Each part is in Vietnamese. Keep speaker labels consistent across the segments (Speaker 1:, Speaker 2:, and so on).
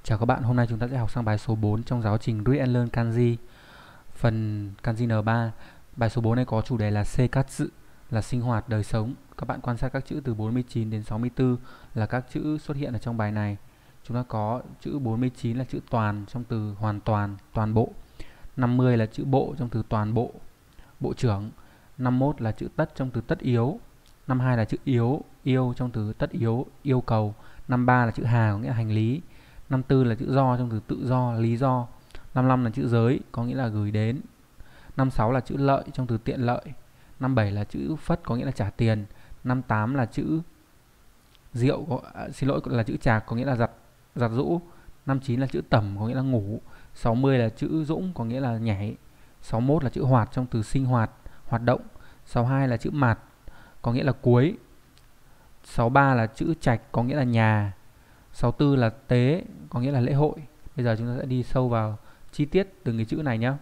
Speaker 1: Chào các bạn, hôm nay chúng ta sẽ học sang bài số 4 trong giáo trình Read and Learn Kanji, phần Kanji N3. Bài số 4 này có chủ đề là Seikatsu, là sinh hoạt, đời sống. Các bạn quan sát các chữ từ 49 đến 64 là các chữ xuất hiện ở trong bài này. Chúng ta có chữ 49 là chữ toàn trong từ hoàn toàn, toàn bộ. 50 là chữ bộ trong từ toàn bộ, bộ trưởng. 51 là chữ tất trong từ tất yếu. 52 là chữ yếu, yêu trong từ tất yếu, yêu cầu. 53 là chữ hà có nghĩa là hành lý. 54 là chữ do trong từ tự do, lý do. 55 là chữ giới có nghĩa là gửi đến. 56 là chữ lợi trong từ tiện lợi. 57 là chữ phất có nghĩa là trả tiền. 58 là chữ rượu xin lỗi là chữ chạc có nghĩa là giặt rũ. 59 là chữ tẩm có nghĩa là ngủ. 60 là chữ dũng có nghĩa là nhảy. 61 là chữ hoạt trong từ sinh hoạt, hoạt động. 62 là chữ mạt có nghĩa là cuối. 63 là chữ trạch có nghĩa là nhà. 64 là tế có nghĩa là lễ hội. Bây giờ chúng ta sẽ đi sâu vào chi tiết từng cái chữ này nhé.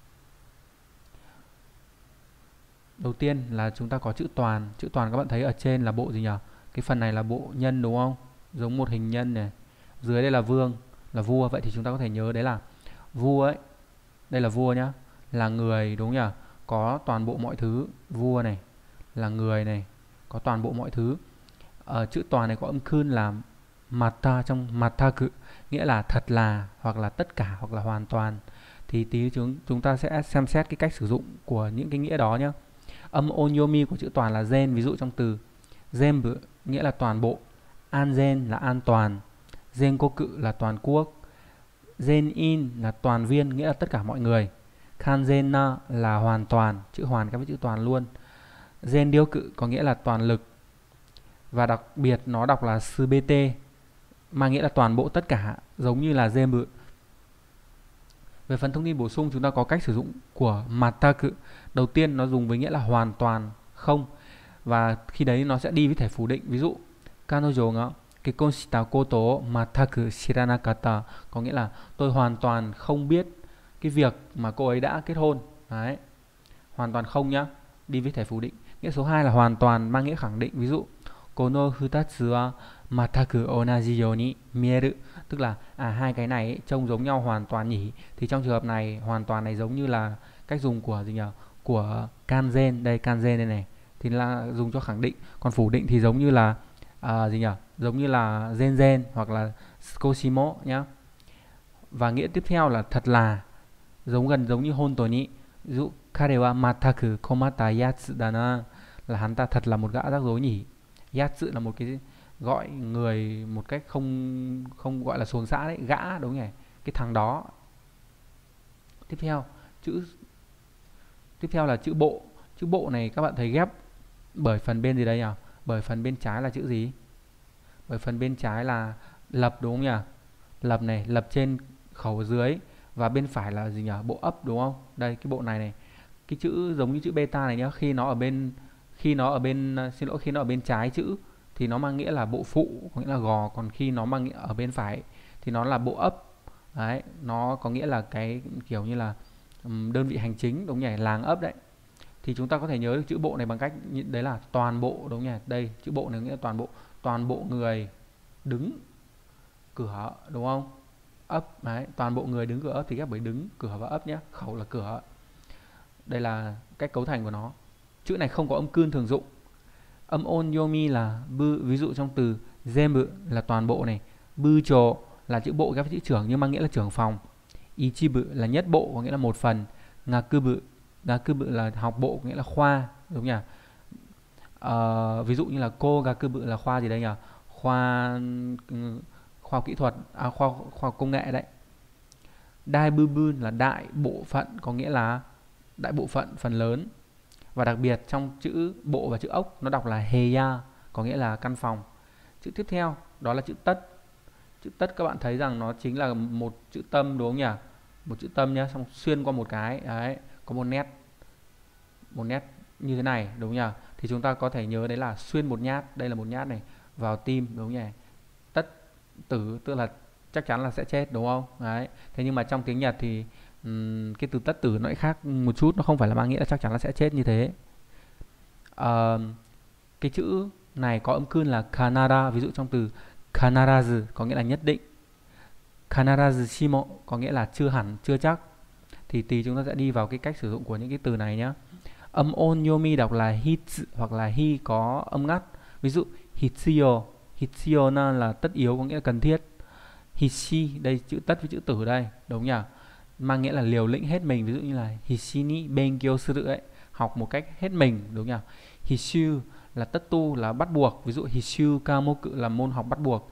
Speaker 1: Đầu tiên là chúng ta có chữ toàn. Chữ toàn các bạn thấy ở trên là bộ gì nhỉ? Cái phần này là bộ nhân đúng không? Giống một hình nhân này. Dưới đây là vương, là vua. Vậy thì chúng ta có thể nhớ đấy là vua ấy. Đây là vua nhá. Là người đúng nhỉ? Có toàn bộ mọi thứ. Vua này là người này, có toàn bộ mọi thứ. Chữ toàn này có âm khưn là mata trong mataku, nghĩa là thật là, hoặc là tất cả, hoặc là hoàn toàn. Thì tí chúng ta sẽ xem xét cái cách sử dụng của những cái nghĩa đó nhé. Âm onyomi của chữ toàn là gen, ví dụ trong từ zenbu nghĩa là toàn bộ, anzen là an toàn, zenkoku là toàn quốc, zenin là toàn viên nghĩa là tất cả mọi người, kanzen là hoàn toàn, chữ hoàn các với chữ toàn luôn, zendyoku có nghĩa là toàn lực, và đặc biệt nó đọc là subete mang nghĩa là toàn bộ tất cả, giống như là zenbu. Về phần thông tin bổ sung, chúng ta có cách sử dụng của mataku. Đầu tiên nó dùng với nghĩa là hoàn toàn, không, và khi đấy nó sẽ đi với thể phủ định. Ví dụ kanojo ga kekkon shita koto o mataku shiranakata có nghĩa là tôi hoàn toàn không biết cái việc mà cô ấy đã kết hôn. Đấy, hoàn toàn không nhá, đi với thể phủ định. Nghĩa số 2 là hoàn toàn mang nghĩa khẳng định. Ví dụ kono futatsu wa mataku onaji you ni mieru, tức là hai cái này ấy, trông giống nhau hoàn toàn nhỉ. Thì trong trường hợp này hoàn toàn này giống như là cách dùng của gì nhỉ? Của kanzen, đây kanzen đây này, thì là dùng cho khẳng định. Còn phủ định thì giống như là gì nhỉ? Giống như là zenzen hoặc là skoshimo nhá. Và nghĩa tiếp theo là thật là, gần giống như honto ni. Ví dụ kare wa mataku komatta yatsu da na, là hắn ta thật là một gã rắc rối nhỉ. Yatsu là một cái gọi người một cách không gọi là xuồng xã đấy, gã đúng nhỉ, cái thằng đó. Tiếp theo là chữ bộ. Chữ bộ này các bạn thấy ghép bởi phần bên gì đây nhỉ? Bởi phần bên trái là chữ gì? Bởi phần bên trái là lập đúng không nhỉ? Lập này, lập trên khẩu dưới, và bên phải là gì nhỉ? Bộ ấp đúng không? Đây cái bộ này này. Cái chữ giống như chữ beta này nhá, khi nó ở bên trái chữ thì nó mang nghĩa là bộ phụ, có nghĩa là gò, còn khi nó mang nghĩa ở bên phải thì nó là bộ ấp. Đấy, nó có nghĩa là cái kiểu như là đơn vị hành chính đúng nhỉ, làng ấp đấy. Thì chúng ta có thể nhớ được chữ bộ này bằng cách đấy là toàn bộ đúng nhỉ. Đây, chữ bộ này nghĩa là toàn bộ người đứng cửa đúng không? Ấp đấy, toàn bộ người đứng cửa ấp thì ghép bởi đứng, cửa và ấp nhé, khẩu là cửa. Đây là cách cấu thành của nó. Chữ này không có âm cương thường dụng. Âm onyomi là bư, ví dụ trong từ zenbu là toàn bộ này, bucho là chữ bộ ghép với chữ trưởng nhưng mang nghĩa là trưởng phòng, ichibu là nhất bộ có nghĩa là một phần, gakubu là học bộ có nghĩa là khoa đúng nhỉ. Ví dụ như là cô gakubu là khoa gì đây nhỉ? Khoa học kỹ thuật, khoa học công nghệ đấy. Daibubu là đại bộ phận có nghĩa là đại bộ phận, phần lớn. Và đặc biệt trong chữ bộ và chữ ốc nó đọc là heya có nghĩa là căn phòng. Chữ tiếp theo đó là chữ tất. Chữ tất các bạn thấy rằng nó chính là một chữ tâm đúng không nhỉ? Một chữ tâm nhá, xong xuyên qua một cái đấy, có một nét như thế này đúng nhỉ? Thì chúng ta có thể nhớ đấy là xuyên một nhát, đây là một nhát này, vào tim đúng nhỉ? Tất tử tức là chắc chắn là sẽ chết đúng không? Đấy. Thế nhưng mà trong tiếng Nhật thì cái từ tất tử nó lại khác một chút, nó không phải là mang nghĩa là chắc chắn là sẽ chết như thế. Cái chữ này có âm cương là kanara, ví dụ trong từ kanarazu có nghĩa là nhất định. Kanarazu shimo có nghĩa là chưa hẳn, chưa chắc. Thì tí chúng ta sẽ đi vào cái cách sử dụng của những cái từ này nhé. Âm onyomi đọc là hitsu hoặc là hi có âm ngắt. Ví dụ hitsuyo, hitsuyo là tất yếu có nghĩa là cần thiết. Hishi, đây chữ tất với chữ tử đây, đúng nhỉ? Mang nghĩa là liều lĩnh hết mình, ví dụ như là hishini benkyou suru ấy, học một cách hết mình, đúng nhỉ? Hishu là tất tu, là bắt buộc, ví dụ hishu kamoku là môn học bắt buộc.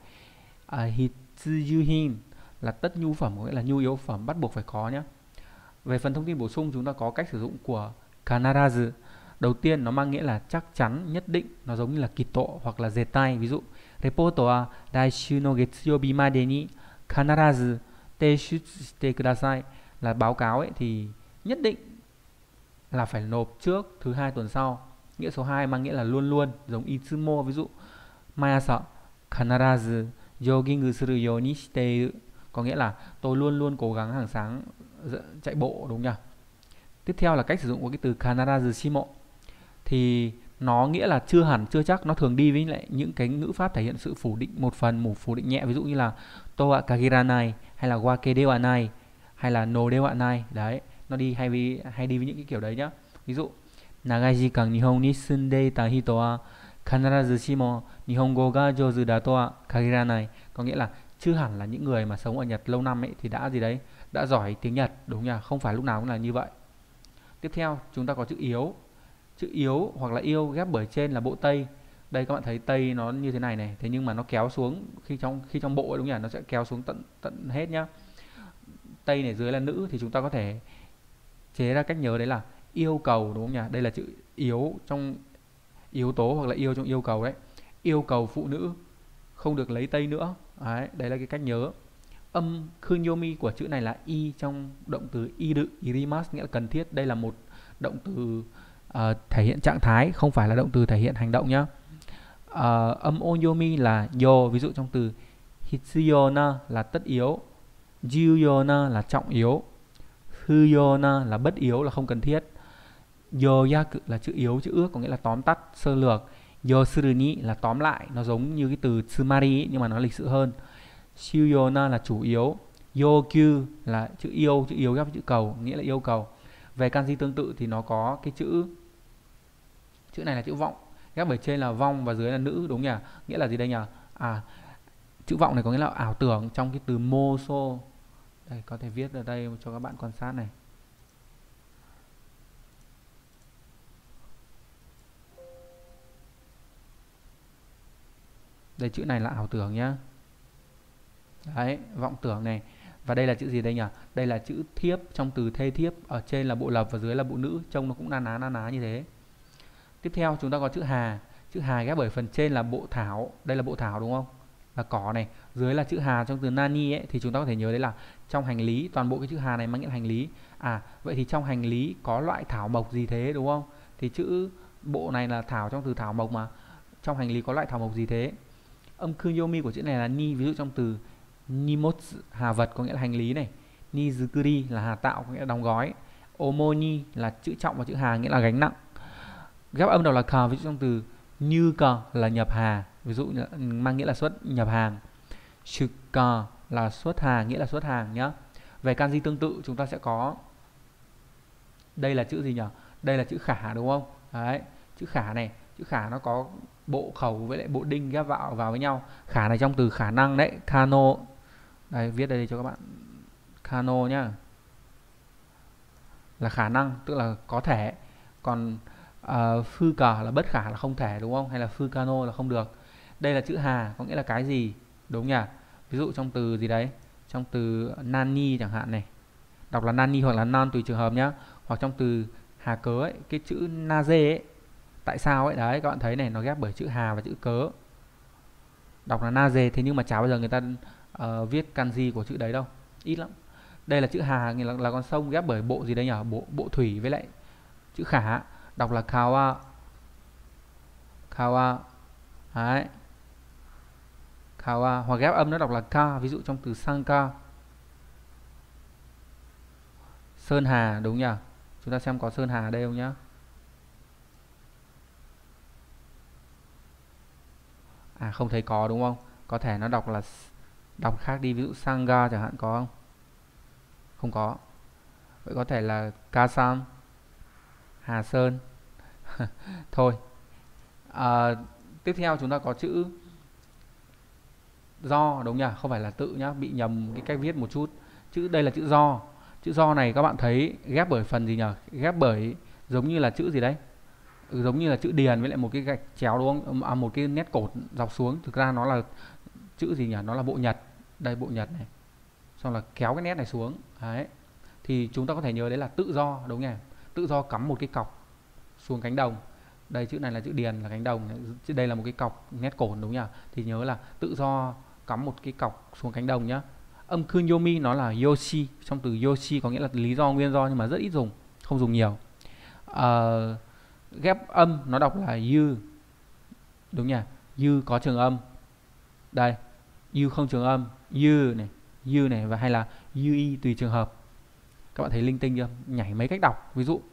Speaker 1: Hitsuyuhin là tất nhu phẩm, có nghĩa là nhu yếu phẩm bắt buộc phải có nhé. Về phần thông tin bổ sung chúng ta có cách sử dụng của kanarazu. Đầu tiên nó mang nghĩa là chắc chắn, nhất định, nó giống như là kito hoặc là zetai. Ví dụ reporto wa daishu no getsuyobi made ni kanarazu teishutsu shite kudasai, là báo cáo ấy thì nhất định là phải nộp trước thứ hai tuần sau. Nghĩa số 2 mang nghĩa là luôn luôn, giống itsumo, ví dụ mayasa kanarazu jogging suru you ni shite iru, có nghĩa là tôi luôn luôn cố gắng hàng sáng chạy bộ, đúng nhỉ? Tiếp theo là cách sử dụng của cái từ kanarazu shimo. Thì nó nghĩa là chưa hẳn, chưa chắc, nó thường đi với lại những cái ngữ pháp thể hiện sự phủ định một phần, một phủ định nhẹ, ví dụ như là to wa kagiranai hay là wake de wa nai hay là no de wa nai. Đấy, nó đi hay đi với những cái kiểu đấy nhá. Ví dụ nagai jikan Nihon ni sunde ita hito wa kanarazu shimo Nihongo ga jouzu da to wa kagiranai, có nghĩa là chưa hẳn là những người mà sống ở Nhật lâu năm ấy thì đã gì đấy, đã giỏi tiếng Nhật, đúng nhỉ? Không phải lúc nào cũng là như vậy. Tiếp theo chúng ta có chữ yếu. Chữ yếu hoặc là yêu ghép bởi trên là bộ tây. Đây các bạn thấy tây nó như thế này này, thế nhưng mà nó kéo xuống khi trong bộ ấy, đúng nhỉ? Nó sẽ kéo xuống tận hết nhá. Tây này dưới là nữ thì chúng ta có thể chế ra cách nhớ đấy là yêu cầu, đúng không nhỉ? Đây là chữ yếu trong yếu tố hoặc là yêu trong yêu cầu đấy. Yêu cầu phụ nữ không được lấy tây nữa. Đấy là cái cách nhớ. Âm kunyomi của chữ này là y trong động từ iru, irimasu nghĩa là cần thiết. Đây là một động từ thể hiện trạng thái, không phải là động từ thể hiện hành động nhá. Âm onyomi là yo, ví dụ trong từ hitsuyona là tất yếu, juyona là trọng yếu, fuyona là bất yếu, là không cần thiết. Yoyaku là chữ yếu, chữ ước, có nghĩa là tóm tắt, sơ lược. Yosuru ni là tóm lại, nó giống như cái từ tsumari ấy, nhưng mà nó lịch sự hơn. Shuyona là chủ yếu. Yokyu là chữ yếu ghép với chữ cầu, nghĩa là yêu cầu. Về kanji tương tự thì nó có cái chữ này là chữ vọng, ghép bởi trên là vong và dưới là nữ, đúng nhỉ? Nghĩa là gì đây nhỉ? Chữ vọng này có nghĩa là ảo tưởng trong cái từ moso. Đây có thể viết ở đây cho các bạn quan sát này. Đây chữ này là ảo tưởng nhá. Đấy, vọng tưởng này. Và đây là chữ gì đây nhỉ? Đây là chữ thiếp trong từ thê thiếp, ở trên là bộ lập và dưới là bộ nữ, trông nó cũng na ná như thế. Tiếp theo chúng ta có chữ hà. Chữ hà ghép bởi phần trên là bộ thảo, đây là bộ thảo đúng không? Là cỏ này, dưới là chữ hà trong từ nani ấy, thì chúng ta có thể nhớ đấy là trong hành lý, toàn bộ cái chữ hà này mang nghĩa là hành lý. Vậy thì trong hành lý có loại thảo mộc gì thế, đúng không? Thì chữ bộ này là thảo trong từ thảo mộc mà. Trong hành lý có loại thảo mộc gì thế? Âm kunyomi của chữ này là ni, ví dụ trong từ nimotsu hà vật có nghĩa là hành lý này, nizukuri là hà tạo có nghĩa là đóng gói, omoni là chữ trọng và chữ hà nghĩa là gánh nặng. Ghép âm đầu là ka, ví dụ trong từ như ka là nhập hà, ví dụ mang nghĩa là xuất nhập hàng. Shuka là xuất hàng, nghĩa là xuất hàng nhá. Về kanji tương tự chúng ta sẽ có, đây là chữ gì nhỉ? Đây là chữ khả đúng không? Đấy, chữ khả này, chữ khả nó có bộ khẩu với lại bộ đinh ghép vào với nhau. Khả này trong từ khả năng đấy, kano. Đây viết đây cho các bạn, kano nhá, là khả năng, tức là có thể. Còn fuka là bất khả, là không thể đúng không? Hay là fukano là không được. Đây là chữ hà có nghĩa là cái gì, đúng nhỉ? Ví dụ trong từ gì đấy, trong từ nani chẳng hạn này, đọc là nani hoặc là nan tùy trường hợp nhá. Hoặc trong từ hà cớ ấy, cái chữ naze ấy, tại sao ấy, đấy các bạn thấy này, nó ghép bởi chữ hà và chữ cớ, đọc là naze. Thế nhưng mà chả bao giờ người ta viết kanji của chữ đấy đâu, ít lắm. Đây là chữ hà là con sông ghép bởi bộ gì đấy nhỉ? Bộ thủy với lại chữ khả, đọc là kawa. Đấy, kawa. Hoặc ghép âm nó đọc là ka, ví dụ trong từ sanka, sơn hà, đúng nhỉ? Chúng ta xem có sơn hà ở đây không nhá. Không thấy có đúng không? Có thể nó đọc là Đọc khác đi, ví dụ Sangha chẳng hạn, có không? Không có. Vậy có thể là Kasan, Hà Sơn. Thôi. À, tiếp theo chúng ta có chữ do, đúng nhỉ? Không phải là tự nhá, bị nhầm cái cách viết một chút. Đây là chữ do. Chữ do này các bạn thấy ghép bởi phần gì nhỉ? Ghép bởi giống như là chữ gì đấy? Giống như là chữ điền với lại một cái gạch chéo đúng không? Một cái nét cột dọc xuống. Thực ra nó là chữ gì nhỉ? Nó là bộ nhật. Đây, bộ nhật này. Xong là kéo cái nét này xuống. Đấy. Thì chúng ta có thể nhớ đấy là tự do, đúng nhỉ? Tự do cắm một cái cọc xuống cánh đồng. Đây, chữ này là chữ điền là cánh đồng, chứ đây là một cái cọc nét cồn, đúng nhỉ? Thì nhớ là tự do cắm một cái cọc xuống cánh đồng nhá. Âm cương yomi nó là yoshi, trong từ yoshi có nghĩa là lý do, nguyên do, nhưng mà rất ít dùng, không dùng nhiều. Ghép âm nó đọc là yu, đúng nhỉ? Yu có trường âm. Đây, yu không trường âm, yu này, và hay là ui tùy trường hợp. Các bạn thấy linh tinh chưa? Nhảy mấy cách đọc. Ví dụ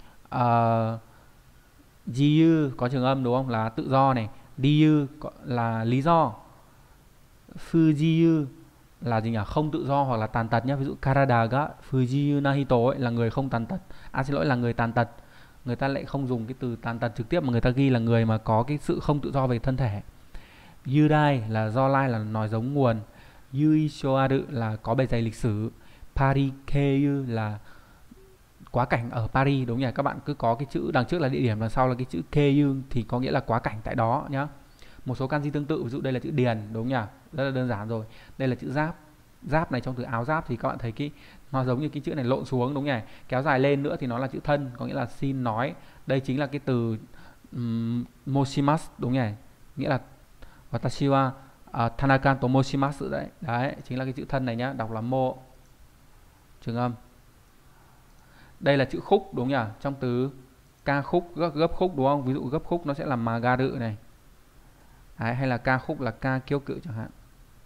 Speaker 1: jiu có trường âm, đúng không? Là tự do này. Diu là lý do. Fujiu là gì nhỉ? Không tự do hoặc là tàn tật nhé. Ví dụ karada ga fujiu nahito ấy, là người không tàn tật. Xin lỗi, là người tàn tật. Người ta lại không dùng cái từ tàn tật trực tiếp, mà người ta ghi là người mà có cái sự không tự do về thân thể. Yudai là do lai, là nói giống nguồn. Yuishoaru là có bề dày lịch sử. Parikeyu là quá cảnh ở Paris, đúng nhỉ? Các bạn cứ có cái chữ đằng trước là địa điểm, đằng sau là cái chữ Keyu thì có nghĩa là quá cảnh tại đó nhá. Một số kanji tương tự, ví dụ đây là chữ điền, đúng nhỉ? Rất là đơn giản rồi. Đây là chữ giáp. Giáp này trong từ áo giáp thì các bạn thấy cái nó giống như cái chữ này lộn xuống, đúng nhỉ? Kéo dài lên nữa thì nó là chữ thân, có nghĩa là xin nói. Đây chính là cái từ moshimasu, đúng nhỉ? Nghĩa là watashi wa Tanaka to moshimasu đấy. Đấy, chính là cái chữ thân này nhá, đọc là mo. Trường âm. Đây là chữ khúc, đúng nhỉ? Trong từ ca khúc, gấp khúc, đúng không? Ví dụ gấp khúc nó sẽ là magaru này. Đấy, hay là ca khúc là ca kiêu cự chẳng hạn.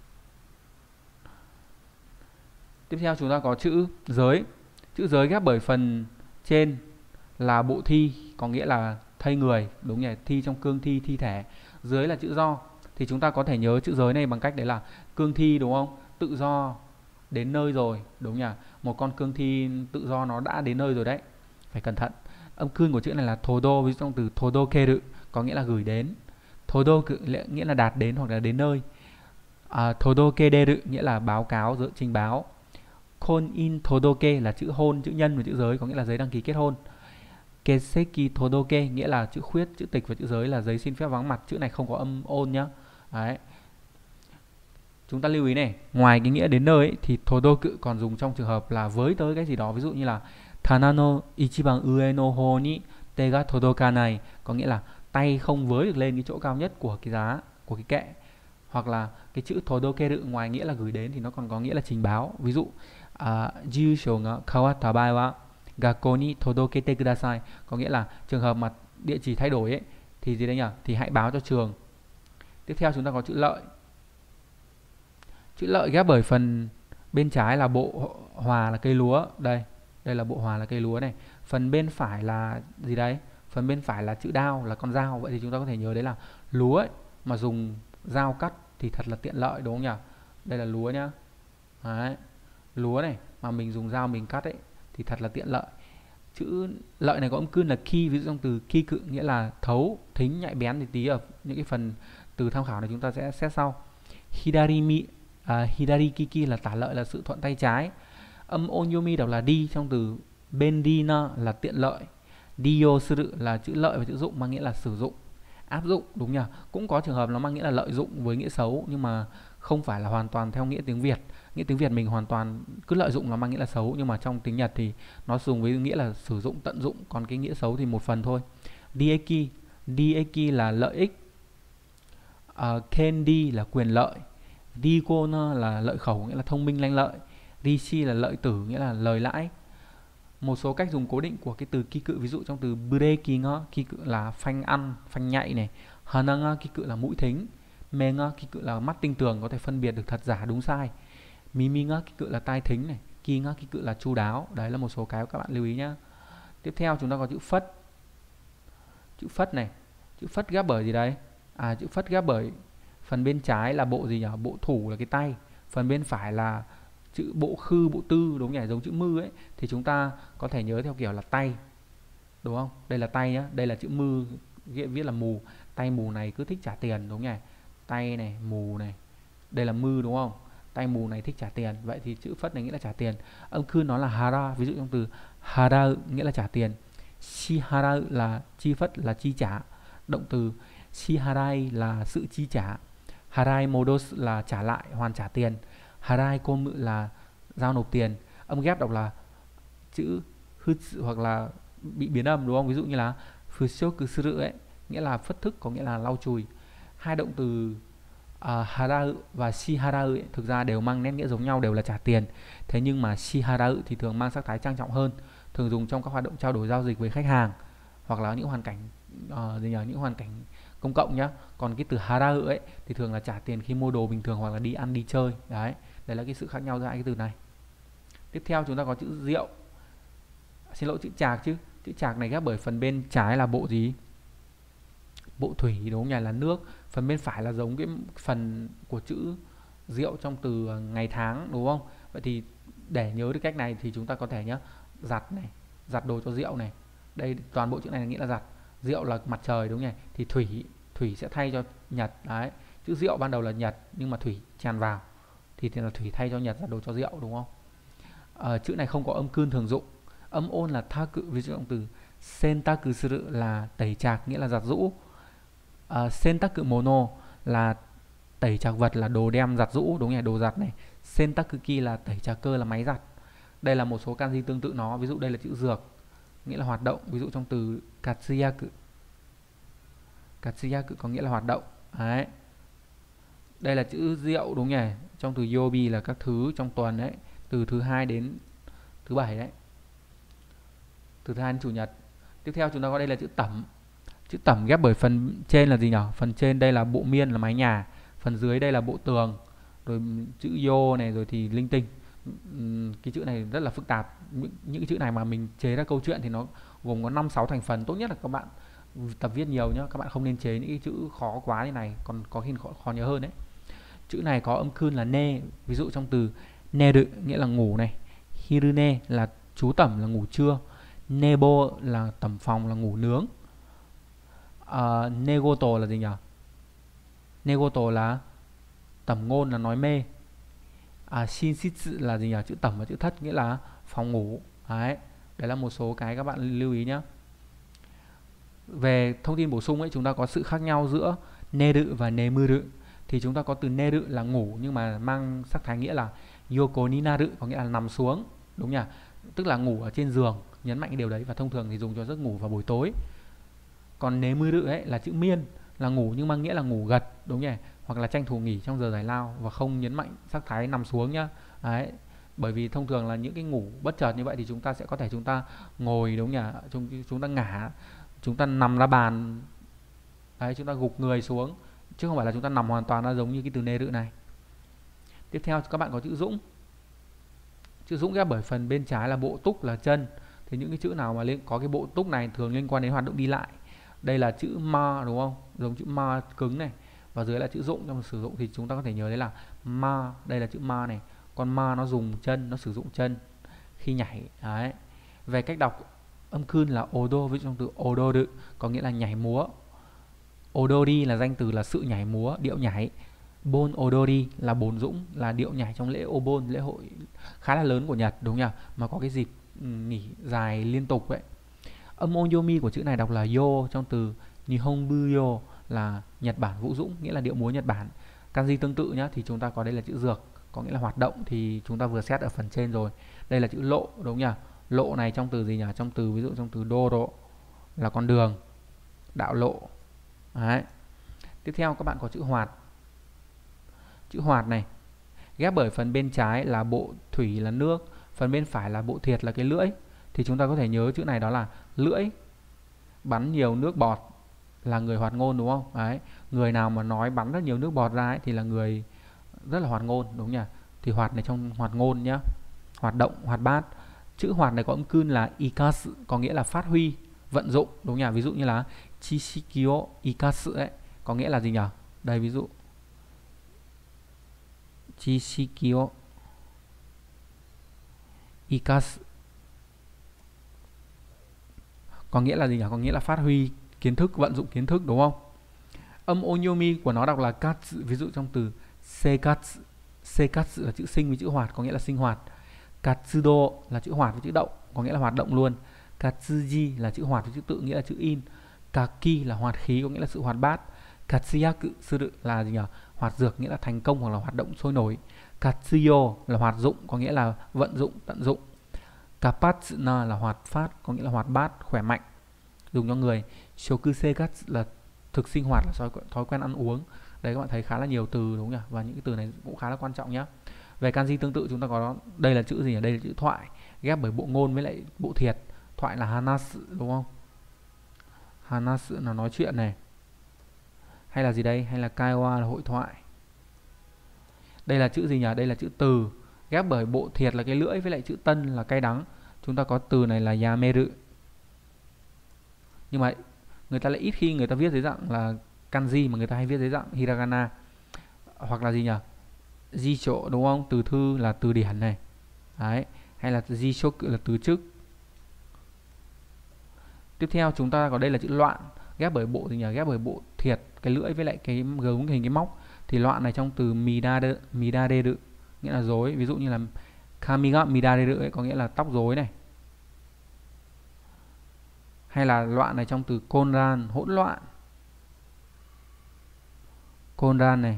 Speaker 1: Tiếp theo chúng ta có chữ giới. Chữ giới ghép bởi phần trên là bộ thi, có nghĩa là thây người, đúng nhỉ? Thi trong cương thi, thi thể. Giới là chữ do. Thì chúng ta có thể nhớ chữ giới này bằng cách đấy là cương thi, đúng không? Tự do đến nơi rồi, đúng nhỉ? Một con cương thi tự do nó đã đến nơi rồi đấy, phải cẩn thận. Âm cương của chữ này là todo, ví dụ trong từ todokeru có nghĩa là gửi đến. Todoku nghĩa là đạt đến hoặc là đến nơi. Todokederu nghĩa là báo cáo, trình báo. Konin todoke là chữ hôn, chữ nhân và chữ giới, có nghĩa là giấy đăng ký kết hôn. Keseki todoke nghĩa là chữ khuyết, chữ tịch, và chữ giới là giấy xin phép vắng mặt. Chữ này không có âm ôn nhá. Đấy. Chúng ta lưu ý này, ngoài cái nghĩa đến nơi ấy, thì todoku còn dùng trong trường hợp là với tới cái gì đó, ví dụ như là Tana no ichiban ue no ho ni te ga todokanai, có nghĩa là tay không với được lên cái chỗ cao nhất của cái giá, của cái kệ. Hoặc là cái chữ todokeru ngoài nghĩa là gửi đến thì nó còn có nghĩa là trình báo. Ví dụ jūshō ga kawatta bai wa gakko ni todokete kudasai, có nghĩa là trường hợp mà địa chỉ thay đổi ấy thì gì đây nhỉ? Thì hãy báo cho trường. Tiếp theo chúng ta có chữ lợi. Chữ lợi ghép bởi phần bên trái là bộ hòa là cây lúa. Đây là bộ hòa là cây lúa này. Phần bên phải là gì đấy? Phần bên phải là chữ đao, là con dao. Vậy thì chúng ta có thể nhớ đấy là lúa ấy, mà dùng dao cắt thì thật là tiện lợi, đúng không nhỉ? Đây là lúa nhá. Đấy. Lúa này mà mình dùng dao mình cắt ấy thì thật là tiện lợi. Chữ lợi này có âm cương là ki, ví dụ trong từ ki cự nghĩa là thấu, thính, nhạy bén, thì tí ở những cái phần từ tham khảo này chúng ta sẽ xét sau. Hidari kiki là tả lợi, là sự thuận tay trái. Âm onyomi đọc là đi, trong từ bendina là tiện lợi. Dio suru là chữ lợi và chữ dụng, mang nghĩa là sử dụng, áp dụng, đúng nhỉ? Cũng có trường hợp nó mang nghĩa là lợi dụng với nghĩa xấu, nhưng mà không phải là hoàn toàn theo nghĩa tiếng Việt. Nghĩa tiếng Việt mình hoàn toàn cứ lợi dụng nó mang nghĩa là xấu, nhưng mà trong tiếng Nhật thì nó dùng với nghĩa là sử dụng, tận dụng, còn cái nghĩa xấu thì một phần thôi. Dieki là lợi ích. Kendi là quyền lợi. Digona là lợi khẩu, nghĩa là thông minh, lanh lợi. Rishi là lợi tử, nghĩa là lời lãi. Một số cách dùng cố định của cái từ ki cự, ví dụ trong từ breaking, ki cự là phanh ăn, phanh nhạy này. Hananga, ki cự là mũi thính. Menga, ki cự là mắt tinh tường, có thể phân biệt được thật giả, đúng sai. Miminga, ki cự là tai thính này. Kinga, ki cự là chu đáo. Đấy là một số cái các bạn lưu ý nhá. Tiếp theo chúng ta có chữ phất. Chữ phất này, chữ phất ghép bởi gì đấy? Chữ phất ghép bởi phần bên trái là bộ gì nhỉ? Bộ thủ là cái tay. phần bên phải là chữ bộ khư bộ tư, đúng nhỉ, giống chữ mư ấy, thì chúng ta có thể nhớ theo kiểu là tay, đúng không? Đây là tay nhá, đây là chữ mư, viết là mù, tay mù này cứ thích trả tiền, đúng nhỉ, tay này mù này, đây là mư đúng không, tay mù này thích trả tiền, vậy thì chữ phất này nghĩa là trả tiền. Âm khư nó là hara, ví dụ trong từ hara nghĩa là trả tiền, shihara là chi phất là chi trả, động từ shiharai là sự chi trả, harai modos là trả lại, hoàn trả tiền, harai komu là giao nộp tiền. Âm ghép đọc là chữ hư hoặc là bị biến âm, đúng không? Ví dụ như là fushoku suru ấy, nghĩa là phất thức, có nghĩa là lau chùi. Hai động từ harau và shiharau ấy, thực ra đều mang nét nghĩa giống nhau, đều là trả tiền. Thế nhưng mà shiharau thì thường mang sắc thái trang trọng hơn, thường dùng trong các hoạt động trao đổi giao dịch với khách hàng hoặc là những hoàn cảnh những hoàn cảnh công cộng nhá. Còn cái từ harau ấy thì thường là trả tiền khi mua đồ bình thường hoặc là đi ăn đi chơi. Đấy là cái sự khác nhau giữa hai cái từ này. Tiếp theo chúng ta có chữ rượu, xin lỗi, chữ trạc chứ. Chữ trạc này ghép bởi phần bên trái là bộ gì? Bộ thủy, đúng không nhỉ, là nước. Phần bên phải là giống cái phần của chữ rượu trong từ ngày tháng, đúng không? Vậy thì để nhớ được cách này thì chúng ta có thể nhá, giặt này, giặt đồ cho rượu này. Đây toàn bộ chữ này là nghĩa là giặt. Rượu là mặt trời, đúng không nhỉ? Thì thủy sẽ thay cho nhật. Đấy. Chữ rượu ban đầu là nhật nhưng mà thủy tràn vào thì là thủy thay cho nhật, giặt đồ cho rượu, đúng không? Chữ này không có âm cương thường dụng. Âm ôn là tha cự, ví dụ động từ sentaku suru là tẩy trạc, nghĩa là giặt rũ. Sentaku mono là tẩy trạc vật, là đồ đem giặt rũ, đúng nhỉ, đồ giặt này. Sentakuki là tẩy trạc cơ, là máy giặt. Đây là một số kanji tương tự nó, ví dụ đây là chữ dược, nghĩa là hoạt động, ví dụ trong từ katsuyaku. Katsuyaku có nghĩa là hoạt động. Đấy. Đây là chữ rượu, đúng nhỉ, trong từ yobi là các thứ trong tuần đấy, từ thứ hai đến thứ bảy đấy, từ thứ hai đến chủ nhật. Tiếp theo chúng ta có đây là chữ tẩm. Chữ tẩm ghép bởi phần trên là gì nhỉ? Phần trên đây là bộ miên, là mái nhà, phần dưới đây là bộ tường, rồi chữ yo này, rồi thì linh tinh. Cái chữ này rất là phức tạp. Những cái chữ này mà mình chế ra câu chuyện thì nó gồm có 5-6 thành phần. Tốt nhất là các bạn tập viết nhiều nhá, các bạn không nên chế những cái chữ khó quá như này, còn có khi khó nhớ hơn đấy. Chữ này có âm khưn là ne, ví dụ trong từ neru nghĩa là ngủ này, hirune là trú tẩm, là ngủ trưa, nebo là tẩm phòng, là ngủ nướng. Negoto là gì nhỉ? Negoto là tẩm ngôn, là nói mê. Shinshitsu là gì nhỉ? Chữ tẩm và chữ thất nghĩa là phòng ngủ. Đấy là một số cái các bạn lưu ý nhé. Về thông tin bổ sung ấy, chúng ta có sự khác nhau giữa neru và nemuru. Thì chúng ta có từ neru là ngủ nhưng mà mang sắc thái nghĩa là yoko ni naru, có nghĩa là nằm xuống, đúng nhỉ? Tức là ngủ ở trên giường, nhấn mạnh cái điều đấy, và thông thường thì dùng cho giấc ngủ vào buổi tối. Còn nemuru ấy là chữ miên, là ngủ nhưng mang nghĩa là ngủ gật, đúng nhỉ? Hoặc là tranh thủ nghỉ trong giờ giải lao, và không nhấn mạnh sắc thái nằm xuống nhá. Đấy. Bởi vì thông thường là những cái ngủ bất chợt như vậy thì chúng ta sẽ có thể chúng ta ngồi, đúng nhỉ? Chúng ta ngả, chúng ta nằm ra bàn. Đấy, chúng ta gục người xuống chứ không phải là chúng ta nằm hoàn toàn ra giống như cái từ neru này. Tiếp theo các bạn có chữ dũng. Chữ dũng ghép bởi phần bên trái là bộ túc, là chân. Thì những cái chữ nào mà có cái bộ túc này thường liên quan đến hoạt động đi lại. Đây là chữ ma, đúng không? Giống chữ ma cứng này. Và dưới là chữ dũng, trong sử dụng thì chúng ta có thể nhớ đấy là ma. Đây là chữ ma này. Còn ma nó dùng chân, nó sử dụng chân khi nhảy. Đấy. Về cách đọc, âm khưn là odo, với trong từ odoru có nghĩa là nhảy múa. Odori là danh từ, là sự nhảy múa, điệu nhảy. Bon odori là bồn dũng, là điệu nhảy trong lễ Obon, lễ hội khá là lớn của Nhật, đúng nhỉ? Mà có cái dịp nghỉ dài liên tục vậy. Âm onyomi của chữ này đọc là yo, trong từ Nihonbuyo là Nhật Bản vũ dũng, nghĩa là điệu múa Nhật Bản. Kanji tương tự nhá, thì chúng ta có đây là chữ dược, có nghĩa là hoạt động, thì chúng ta vừa xét ở phần trên rồi. Đây là chữ lộ, đúng nhỉ? Lộ này trong từ gì nhỉ? Trong từ ví dụ trong từ doro là con đường, đạo lộ. Đấy. Tiếp theo các bạn có chữ hoạt. Chữ hoạt này ghép bởi phần bên trái là bộ thủy, là nước, phần bên phải là bộ thiệt, là cái lưỡi. Thì chúng ta có thể nhớ chữ này đó là lưỡi bắn nhiều nước bọt là người hoạt ngôn, đúng không? Đấy. Người nào mà nói bắn rất nhiều nước bọt ra ấy, thì là người rất là hoạt ngôn, đúng nhỉ? Thì hoạt này trong hoạt ngôn nhá, hoạt động, hoạt bát. Chữ hoạt này có âm cun là ikasu, có nghĩa là phát huy, vận dụng, đúng nhỉ? Ví dụ như là chishikio ikasu ấy, có nghĩa là gì nhỉ? Đây ví dụ jishiki o ikasu. Có nghĩa là gì nhỉ? Có nghĩa là phát huy kiến thức, vận dụng kiến thức đúng không? Âm onyomi của nó đọc là katsu, ví dụ trong từ seikatsu. Seikatsu là chữ sinh với chữ hoạt, có nghĩa là sinh hoạt. Katsudo là chữ hoạt với chữ động, có nghĩa là hoạt động luôn. Katsuji là chữ hoạt với chữ tự, nghĩa là chữ in. Kaki là hoạt khí, có nghĩa là sự hoạt bát. Katsuyaku sự là gì nhỉ? Hoạt dược, nghĩa là thành công hoặc là hoạt động sôi nổi. Katsuyo là hoạt dụng, có nghĩa là vận dụng, tận dụng. Kapatsuna là hoạt phát, có nghĩa là hoạt bát, khỏe mạnh, dùng cho người. Shokuseikatsu là thực sinh hoạt, là thói quen ăn uống. Đấy, các bạn thấy khá là nhiều từ đúng không nhỉ? Và những cái từ này cũng khá là quan trọng nhé. Về kanji tương tự chúng ta có đây là chữ gì nhỉ? Đây là chữ thoại, ghép bởi bộ ngôn với lại bộ thiệt. Thoại là hanasu đúng không? Hanasu là nói chuyện này. Hay là gì đây? Hay là kaiwa là hội thoại. Đây là chữ gì nhỉ? Đây là chữ từ, ghép bởi bộ thiệt là cái lưỡi với lại chữ tân là cay đắng. Chúng ta có từ này là yameru. Nhưng mà người ta lại ít khi người ta viết dưới dạng là kanji, mà người ta hay viết dưới dạng hiragana. Hoặc là gì nhỉ? Jicho đúng không? Từ thư là từ điển này. Đấy. Hay là jishoku là từ chức. Tiếp theo chúng ta có đây là chữ loạn, ghép bởi bộ gì nhỉ? Ghép bởi bộ thiệt, cái lưỡi với lại cái gấu hình cái móc. Thì loạn này trong từ midareru, nghĩa là rối. Ví dụ như là kamiga midareru ấy, có nghĩa là tóc rối này. Hay là loạn này trong từ konran, hỗn loạn. Konran này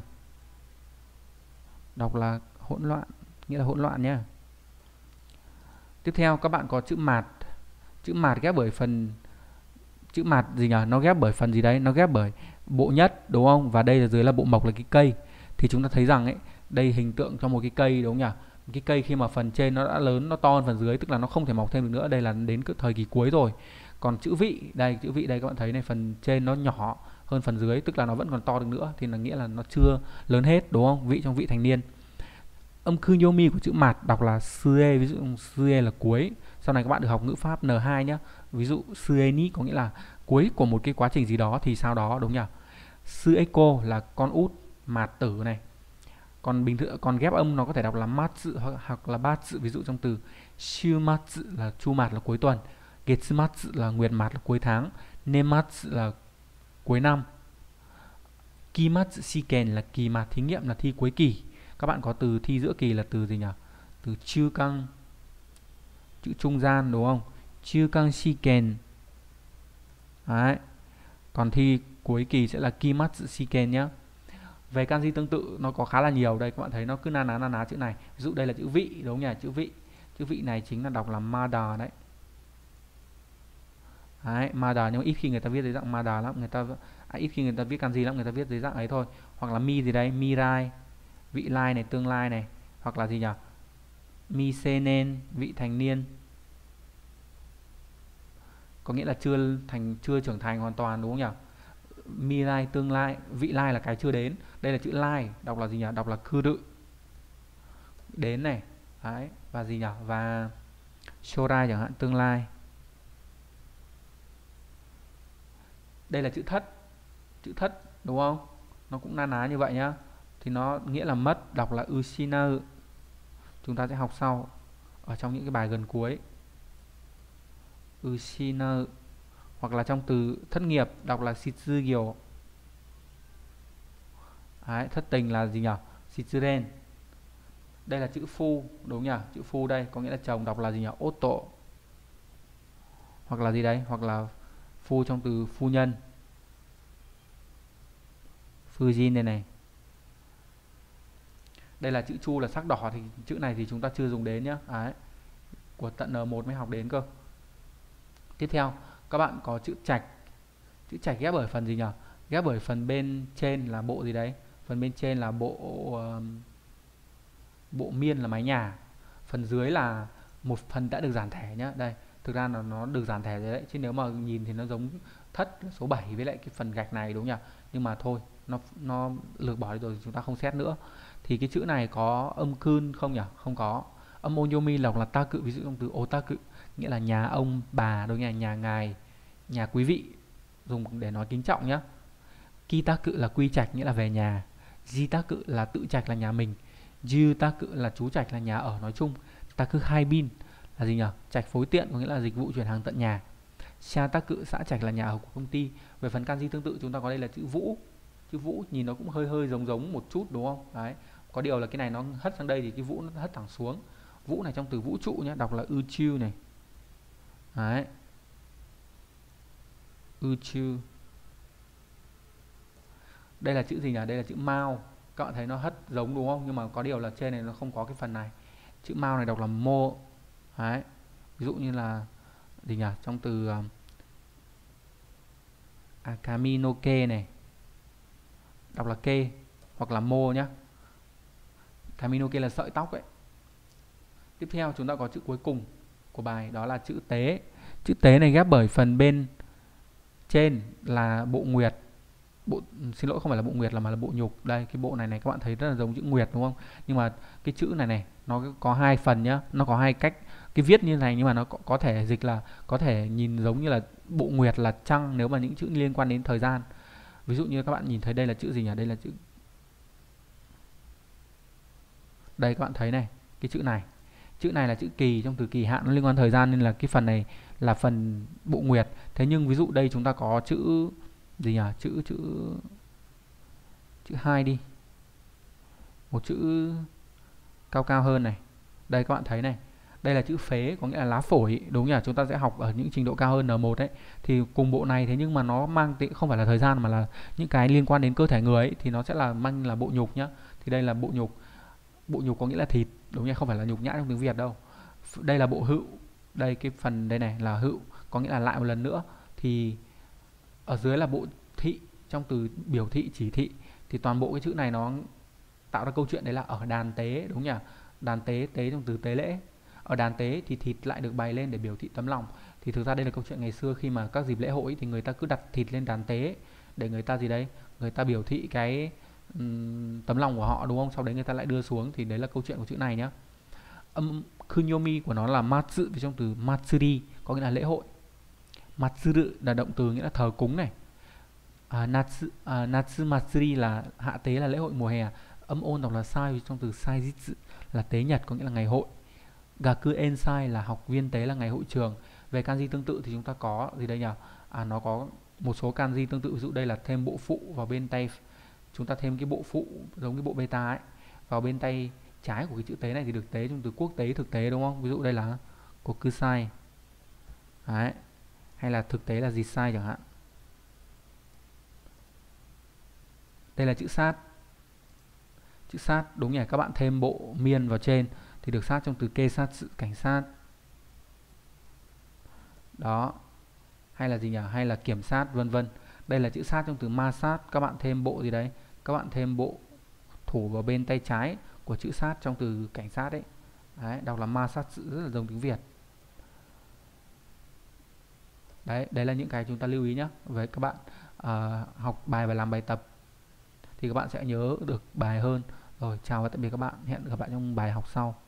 Speaker 1: đọc là hỗn loạn, nghĩa là hỗn loạn nhé. Tiếp theo các bạn có chữ mạt. Chữ mạt ghép bởi phần chữ mạt gì nhỉ? Nó ghép bởi phần gì đấy? Nó ghép bởi bộ nhất đúng không? Và đây là dưới là bộ mộc là cái cây. Thì chúng ta thấy rằng ấy, đây hình tượng cho một cái cây đúng không nhỉ? Cái cây khi mà phần trên nó đã lớn, nó to hơn phần dưới, tức là nó không thể mọc thêm được nữa. Đây là đến cái thời kỳ cuối rồi. Còn chữ vị đây các bạn thấy này, phần trên nó nhỏ hơn phần dưới, tức là nó vẫn còn to được nữa, thì là nghĩa là nó chưa lớn hết đúng không? Vị trong vị thành niên. Âm kunyomi của chữ mạt đọc là sue, ví dụ sue là cuối. Sau này các bạn được học ngữ pháp N2 nhé. Ví dụ sueni có nghĩa là cuối của một cái quá trình gì đó thì sau đó đúng nhỉ? Sueko là con út, mạt tử này. Còn bình thường, còn ghép âm nó có thể đọc là matsu hoặc là batsu, ví dụ trong từ shumatsu là chu mạt là cuối tuần, getsumatsu là nguyệt mạt là cuối tháng, nematsu là cuối năm, kimatsu shiken là kỳ mạt thí nghiệm, là thi cuối kỳ. Các bạn có từ thi giữa kỳ là từ gì nhỉ? Từ chūkan, chữ trung gian đúng không? Chūkan shiken. Đấy. Còn thi cuối kỳ sẽ là kimatsu shiken nhé. Về kanji tương tự nó có khá là nhiều. Đây các bạn thấy nó cứ na ná chữ này. Ví dụ đây là chữ vị đúng không nhỉ? Chữ vị. Chữ vị này chính là đọc là mada đấy. Đấy, mada, nhưng mà ít khi người ta viết dưới dạng mada lắm, ít khi người ta viết kanji lắm, người ta viết dưới dạng ấy thôi. Hoặc là mi gì đấy, mirai, vị lai này, tương lai này, hoặc là gì nhỉ? Mi senen, vị thành niên. Có nghĩa là chưa trưởng thành hoàn toàn đúng không nhỉ? Mirai tương lai, vị lai là cái chưa đến. Đây là chữ lai, đọc là gì nhỉ? Đọc là cư đự. Đến này. Đấy, và gì nhỉ? Và shorai chẳng hạn, tương lai. Đây là chữ thất. Chữ thất đúng không? Nó cũng na ná như vậy nhá. Thì nó nghĩa là mất, đọc là ushinau. Chúng ta sẽ học sau ở trong những cái bài gần cuối. Ushinau. Hoặc là trong từ thất nghiệp đọc là shitsugyo. Đấy, thất tình là gì nhỉ? Shitsuren. Đây là chữ phu đúng nhỉ? Chữ phu đây có nghĩa là chồng, đọc là gì nhỉ? Otto. Hoặc là gì đấy? Hoặc là phu trong từ phu nhân. Fujin đây này. Đây là chữ chu là sắc đỏ, thì chữ này thì chúng ta chưa dùng đến nhá. Đấy. Của tận N1 mới học đến cơ. Tiếp theo các bạn có chữ trạch. Chữ trạch ghép bởi phần gì nhỉ? Ghép bởi phần bên trên là bộ gì đấy? Phần bên trên là bộ miên là mái nhà. Phần dưới là một phần đã được giản thể nhá. Đây, thực ra là nó được giản thể rồi đấy, chứ nếu mà nhìn thì nó giống thất số 7 với lại cái phần gạch này đúng nhỉ? Nhưng mà thôi, nó lược bỏ đi rồi, chúng ta không xét nữa. Thì cái chữ này có âm kun không nhỉ? Không có. Âm onyomi là ta cự, ví dụ trong từ otaku nghĩa là nhà ông bà đúng nhỉ? Nhà ngài, nhà quý vị, dùng để nói kính trọng nhá. Kitaku là quy trạch, nghĩa là về nhà. Jitaku là tự trạch, là nhà mình. Jutaku là trú trạch, là nhà ở nói chung. Taku haibin là gì nhỉ? Trạch phối tiện, có nghĩa là dịch vụ chuyển hàng tận nhà. Shataku xã trạch là nhà ở của công ty. Về phần kanji tương tự chúng ta có đây là chữ Vũ. Chữ Vũ nhìn nó cũng hơi hơi giống giống một chút đúng không? Đấy. Có điều là cái này nó hất sang đây thì cái Vũ nó hất thẳng xuống. Vũ này trong từ vũ trụ nhé, đọc là Uchiu này. Đấy. Uchiu. Đây là chữ gì nhỉ? Đây là chữ Mao. Các bạn thấy nó hất giống đúng không? Nhưng mà có điều là trên này nó không có cái phần này. Chữ Mao này đọc là Mo. Đấy. Ví dụ như là gì nhỉ? Trong từ Akami no ke này, đọc là ke hoặc là Mo nhá. Akami no ke là sợi tóc ấy. Tiếp theo chúng ta có chữ cuối cùng của bài, đó là chữ tế. Chữ tế này ghép bởi phần bên trên là bộ nguyệt. Xin lỗi, không phải là bộ nguyệt mà là bộ nhục. Đây, cái bộ này các bạn thấy rất là giống chữ nguyệt đúng không? Nhưng mà cái chữ này nó có hai phần nhá, nó có hai cách cái viết như này, nhưng mà nó có thể dịch là có thể nhìn giống như là bộ nguyệt là trăng nếu mà những chữ liên quan đến thời gian. Ví dụ như các bạn nhìn thấy đây là chữ gì nhỉ? Đây là chữ, đây các bạn thấy này, cái chữ này là chữ kỳ, trong từ kỳ hạn nó liên quan thời gian nên là cái phần này là phần bộ nguyệt. Thế nhưng ví dụ đây chúng ta có chữ gì nhỉ? Chữ 2 đi, một chữ cao cao hơn này. Đây các bạn thấy này, đây là chữ phế, có nghĩa là lá phổi đúng nhỉ? Chúng ta sẽ học ở những trình độ cao hơn N1 đấy. Thì cùng bộ này thế nhưng mà nó mang không phải là thời gian mà là những cái liên quan đến cơ thể người ấy, thì nó sẽ là mang là bộ nhục nhá. Thì đây là bộ nhục. Bộ nhục có nghĩa là thịt đúng nhỉ? Không phải là nhục nhã trong tiếng Việt đâu. Đây là bộ hữu. Đây cái phần đây này là hữu, có nghĩa là lại một lần nữa. Thì ở dưới là bộ thị, trong từ biểu thị, chỉ thị. Thì toàn bộ cái chữ này nó tạo ra câu chuyện đấy là ở đàn tế đúng nhỉ? Đàn tế, tế trong từ tế lễ. Ở đàn tế thì thịt lại được bày lên để biểu thị tấm lòng. Thì thực ra đây là câu chuyện ngày xưa khi mà các dịp lễ hội thì người ta cứ đặt thịt lên đàn tế để người ta gì đấy, người ta biểu thị cái tấm lòng của họ đúng không? Sau đấy người ta lại đưa xuống, thì đấy là câu chuyện của chữ này nhá. Âm kunyomi của nó là matsu, trong từ matsuri có nghĩa là lễ hội. Matsuru là động từ nghĩa là thờ cúng này. Natsu matsuri là hạ tế, là lễ hội mùa hè. Âm ôn đọc là sai, trong từ saijitsu là tế nhật, có nghĩa là ngày hội. Gaku ensai là học viên tế, là ngày hội trường. Về kanji tương tự thì chúng ta có gì đây nhỉ? Nó có một số kanji tương tự, ví dụ đây là thêm bộ phụ vào bên tay, chúng ta thêm cái bộ phụ giống cái bộ beta ấy vào bên tay trái của cái chữ tế này thì được tế trong từ quốc tế, thực tế đúng không? Ví dụ đây là kokusai. Đấy. Hay là thực tế là jisai chẳng hạn. Đây là chữ sát. Chữ sát đúng nhỉ, các bạn thêm bộ miên vào trên thì được sát trong từ keisatsu, cảnh sát. Đó. Hay là gì nhỉ? Hay là kiểm sát vân vân. Đây là chữ sát trong từ ma sát, các bạn thêm bộ gì đấy? Các bạn thêm bộ thủ vào bên tay trái của chữ sát trong từ cảnh sát ấy. Đấy, đọc là ma sát sự, rất là giống tiếng Việt. Đấy là những cái chúng ta lưu ý nhé. Với các bạn học bài và làm bài tập thì các bạn sẽ nhớ được bài hơn. Rồi, chào và tạm biệt các bạn. Hẹn gặp lại trong bài học sau.